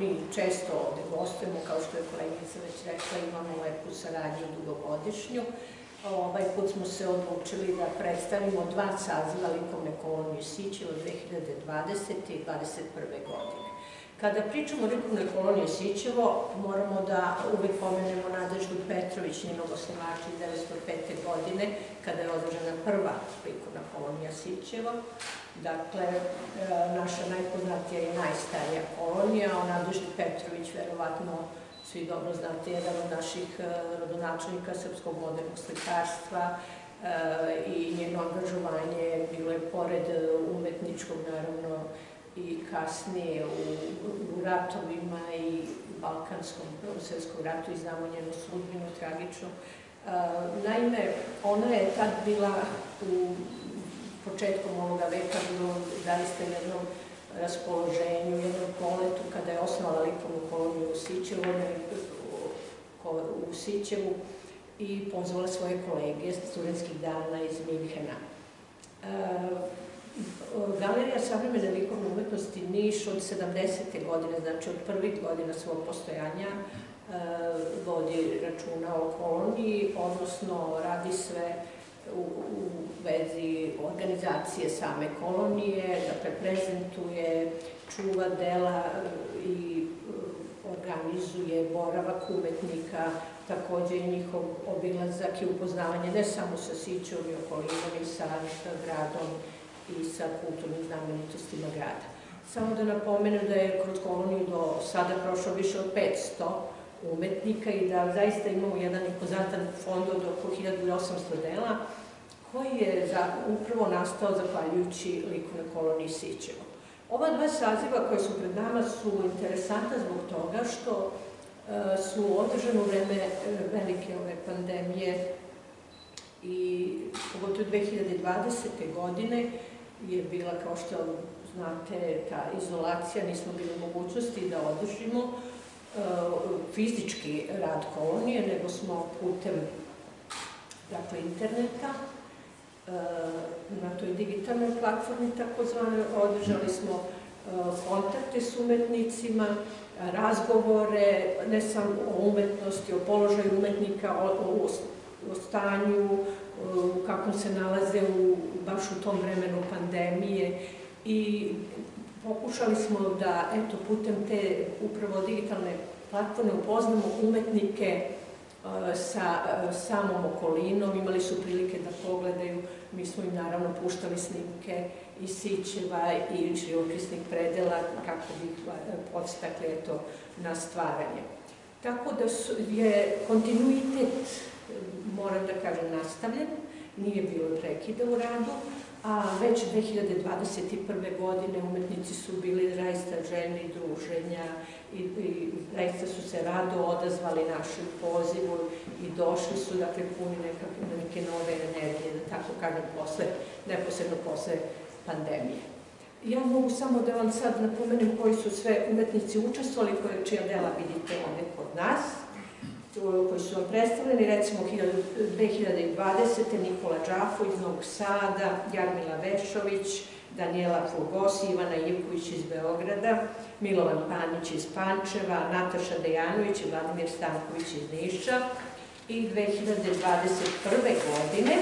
mi često ovde gostujemo, kao što je kolegica već rekla, imamo lepu saradnju dugogodišnju. Ovaj put smo se odlučili da predstavimo 2 saziva likovne kolonije Sićevo 2020. i 2021. godine. Kada pričamo o likovnoj koloniji Sićevo, moramo da uvek pomenemo Nadeždu Petrović, njenog osnivača iz 1905. godine, kada je održana prva likovna kolonija Sićevo. Dakle, naša najpoznatija i najstarija kolonija, o Nadeždi Petrović, verovatno svi dobro znate, jedan od naših rodonačelnika srpskog modernog slikarstva i njeno angažovanje bilo je pored umetničkog, naravno, i kasnije u ratovima i Balkanskom Prvom svetskom ratu i znamo njenu sudbinu tragičnu. Naime, ona je tad bila u početkom ovoga veka bilo zaista jednom raspoloženju, jednom poletu kada je osnovala likovnu koloniju u Sićevu i pozvala svoje kolege studentskih dana iz Minhena. Galerija savremene likovne umetnosti Niš od 70. godine, znači od prvih godina svog postojanja, vodi računa o koloniji, odnosno radi sve u vezi organizacije same kolonije, dakle prezentuje, čuva dela i organizuje boravak umetnika, takođe i njihov obilazak i upoznavanje ne samo sa Sićevom i okolinom i sa gradom i sa kulturnim znamenitostima grada. Samo da napomenem da je kroz koloniju do sada prošlo više od 500 umetnika i da zaista imamo jedan impozantan fond od oko 1800 dela koji je upravo nastao zahvaljujući likovnoj koloniji Sićevo. Ova 2 saziva koje su pred nama su interesantna zbog toga što su održane u vreme velike ove pandemije i pogotovo 2020. godine je bila, kao što znate, ta izolacija, nismo bili u mogućnosti da održimo fizički rad kolonije, nego smo putem interneta na toj digitalnoj platformi takozvane održali smo kontakte s umetnicima, razgovore, ne samo o umetnosti, o položaju umetnika, o stanju, kako se nalaze baš u tom vremenu pandemije i pokušali smo da, eto, putem te upravo digitalne platforme upoznamo umetnike sa samom okolinom, imali su prilike da pogledaju, mi smo im naravno puštali snimke iz Sićeva i živopisnih predela kako bi ih podstakli na stvaranje. Tako da je kontinuitet, moram da kažem, nastavljen, nije bilo prekida u radu, a već 2021. godine umetnici su bili zaista željni druženja i zaista su se rado odazvali našem pozivu i došli su, dakle, puni neke nove energije, da tako kažem, neposredno posle pandemije. Ja mogu samo da vam sad napomenem koji su sve umetnici učestvovali, čija dela vidite ovde kod nas, koji su vam predstavljeni, recimo 2020. Nikola Đafo iz Novog Sada, Jarmila Vešović, Danijela Fulgosi, Ivana Ivković iz Beograda, Milovan Panić iz Pančeva, Nataša Dejanović i Vladimir Stanković iz Niša. I 2021. godine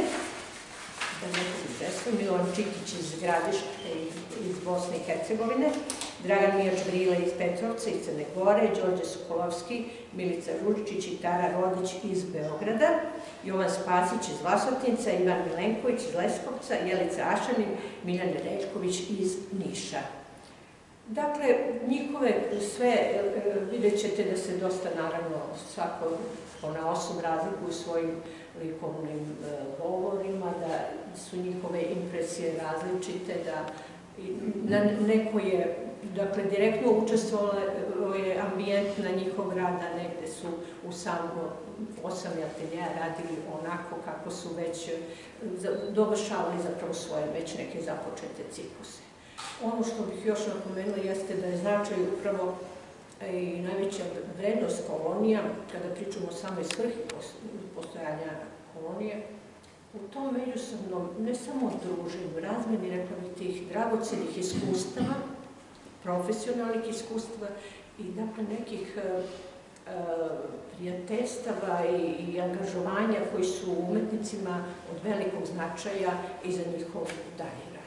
Milovan Čikić iz Gradiške iz Bosne i Hercegovine, Dragan Mijač Brile iz Petrovca i Crne Gore, Đorđe Sokolovski, Milica Ručić i Tara Rodić iz Beograda, Jovan Spasić iz Vlasotinca, Ivan Milenković iz Leskovca, Jelica Ašanin, Miljan Nedeljković iz Niša. Dakle, njihove sve, vidjet ćete da se dosta, naravno, svako ponaosob razlikuju svojim likovnim govorima, da su njihove impresije različite, da neko je, dakle, direktno učestvovao je ambijent na njihov rad, a negde su u samo 8 ateljeja radili onako kako su već dovršavali zapravo svoje već neke započete cikluse. Ono što bih još napomenula jeste da je značaj upravo i najveća vrednost kolonija, kada pričamo o samoj svrhi postojanja kolonije, u tom međusobnom, ne samo druženju, razmeni, rekla bih, tih dragocenih iskustava, profesionalnih iskustva i dakle nekih prijateljstava i angažovanja koji su umetnicima od velikog značaja i za njihov dalji rad.